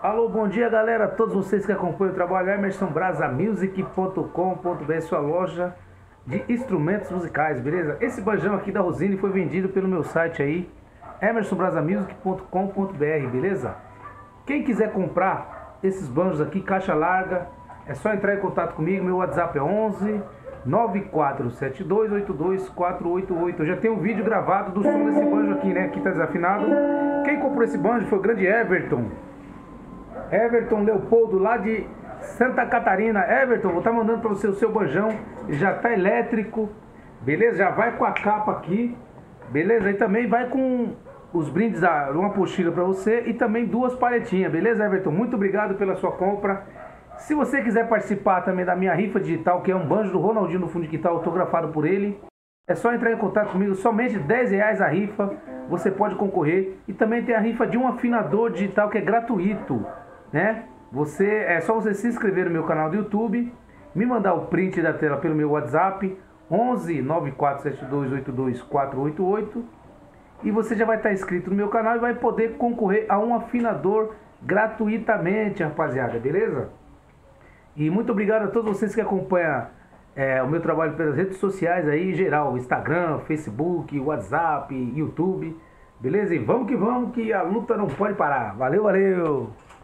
Alô, bom dia galera, todos vocês que acompanham o trabalho emersonbrasamusic.com.br, sua loja de instrumentos musicais, beleza? Esse banjão aqui da Rosine foi vendido pelo meu site aí, emersonbrasamusic.com.br, beleza? Quem quiser comprar esses banjos aqui, caixa larga, é só entrar em contato comigo, meu WhatsApp é 11 9472824488. Eu já tenho um vídeo gravado do som desse banjo aqui, né? Aqui tá desafinado. Quem comprou esse banjo foi o grande Everton Leopoldo, lá de Santa Catarina. Everton, vou estar mandando para você o seu banjão. Já tá elétrico, beleza? Já vai com a capa aqui, beleza? E também vai com os brindes, uma apostila para você e também duas palhetinhas, beleza, Everton? Muito obrigado pela sua compra. Se você quiser participar também da minha rifa digital, que é um banjo do Ronaldinho no fundo de quintal, autografado por ele, é só entrar em contato comigo, somente R$10 a rifa, você pode concorrer. E também tem a rifa de um afinador digital que é gratuito, né? É só você se inscrever no meu canal do YouTube, me mandar o print da tela pelo meu WhatsApp 11 9472824488 e você já vai estar inscrito no meu canal e vai poder concorrer a um afinador gratuitamente, rapaziada, beleza? E muito obrigado a todos vocês que acompanham o meu trabalho pelas redes sociais aí, em geral, Instagram, Facebook, WhatsApp, YouTube, beleza? E vamos que a luta não pode parar. Valeu, valeu!